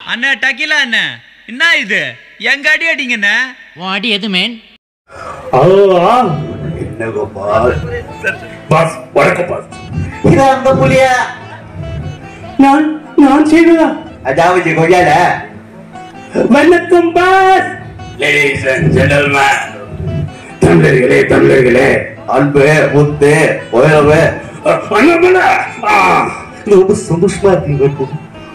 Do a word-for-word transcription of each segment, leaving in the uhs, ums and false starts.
அண்ணா டக்கிலா அண்ணா என்ன இது எங்க அடி அடிங்கண்ணா உன் அடி எது மேன் என்ன கோபால் பாஸ் வணக்கம் பாஸ் இது அந்த புலியா நான் நான் செய்வதா அதாவது கொய்யால வணக்கம் பாஸ் லேடீஸ் அண்ட் ஜென்டில்மேன் தமிழர்களே தமிழர்களே அன்பு முத்து உயர்வு அண்ணாமல ரொம்ப சந்தோஷமா இருக்கீங்க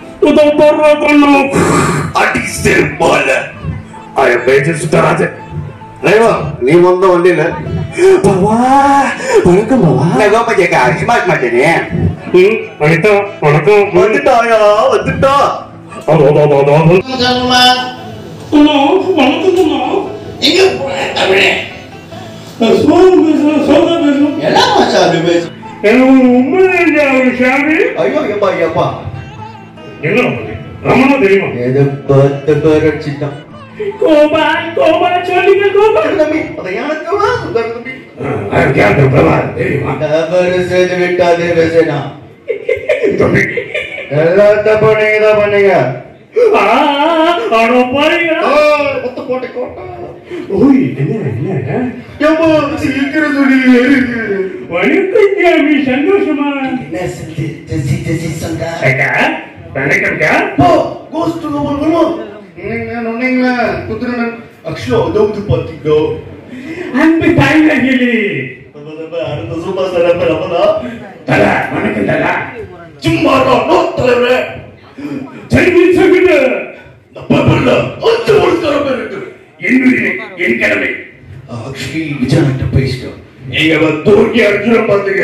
அடிச்சு போல ஆய பேச்சு சுத்தராஜ நீ வந்த வண்டியில வணக்கம் கோபா கேட்க அரிசிமா இருக்க மாட்டேனே வணக்கம் வந்துட்டாயா வந்துட்டா எங்க தமிழே ஐயோ எப்பா எப்பா என்ன ரமணா தெரியுமா எது பத்து பேர் அடிச்சிட்டான் கோபா கோபா சொல்லுங்க கோபா தம்பி அத எனக்கு வா சுந்தர் தம்பி அது யாரு பிரபா தெரியுமா நபர் சேது விட்டாதே பேசனா தம்பி எல்லாம் தப்பு நீங்க தான் பண்ணீங்க ஆ ஆனோ பாருங்க ஒத்த போட்டு கோட்டா ஓய் என்ன என்ன யப்பா சீக்கிரம் சொல்லி வணக்கம் ஜாமி சந்தோஷமா என்ன செஞ்சு ஜெசி ஜெசி சந்தா ஏகா வணக்கம்டா போ கோஸ்ட் டு நோபல் வருமா நீங்க நொன்னீங்களா குத்துறன அக்ஷோ தௌது பாத்தீங்கோ அன்பு தாய்களே பரபரப்ப அடுத்த சூப்பர் ஸ்டார் பரபரா தல வணக்கம் தல சும்மா நோ தலைவரே ஜெய்வி சகிட பபல்ல அஞ்சு வருஷம் இருக்கு என்னுடைய என் கடமை ஆக்சுவலி விஜயன்ட்ட பேசிட்டோம் நீங்க வந்து தூக்கி அடிச்சுற பாத்தீங்க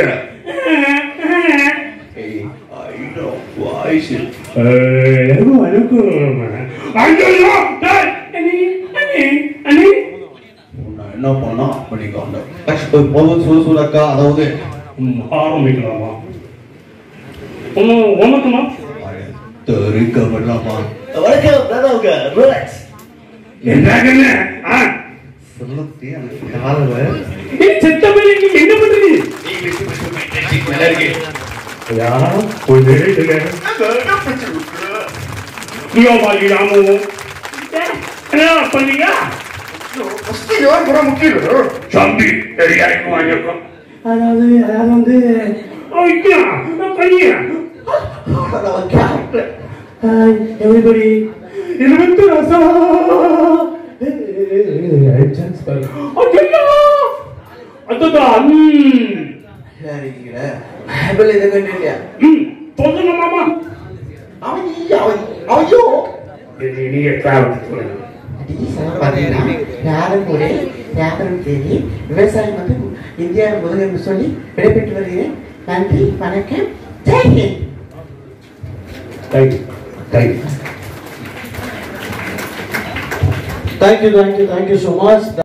ஏய் ஐ நோ வாய்ஸ் ஏதோ அனுக்கு ஐயோ டேய் அனி அனி அனி என்ன பண்ணா பண்ணிக்கோங்க ஆக்சுவலி போது சூசூலக்கா அதாவது ஆரம்பிக்கலாமா ஒன்னு ஒண்ணுக்குமா தெரிக்க பண்ணலாமா வணக்கம் பிரதாவுங்க ரிலாக்ஸ் என்னங்க ஆ சொல்லத்தி அந்த காலவ ஏய் செத்தபடி நீ என்ன பண்றீங்க நீ விட்டு விட்டு மெட்ரிக் மேல இருக்கு யா போய் நேரே என்ன பிரச்சனை நீயோ மாலி ராமு என்ன பண்ணீங்க ஃபர்ஸ்ட் யோர் புற முக்கியோ சாம்பி ஏரியா வாங்கிக்கோ அதாவது அதாவது வந்து ஓய்யா நான் பண்ணியா Hi, everybody. Irvittu rasa. I just fell. Ayyo! Adda hmm. Harigida. Habel idu kandiya. Hmm. Thodunga mama. Avani avani. Ayyo. Ini ni travel. Adi sir padena. Yarum kode, yarum theri. விவசாயம் வந்து India முதலில் சொல்லி விடைபெற்று வருகிறேன். நன்றி வணக்கம். Jai Hind. Thank you. Thank you. Thank you, thank you, thank you so much.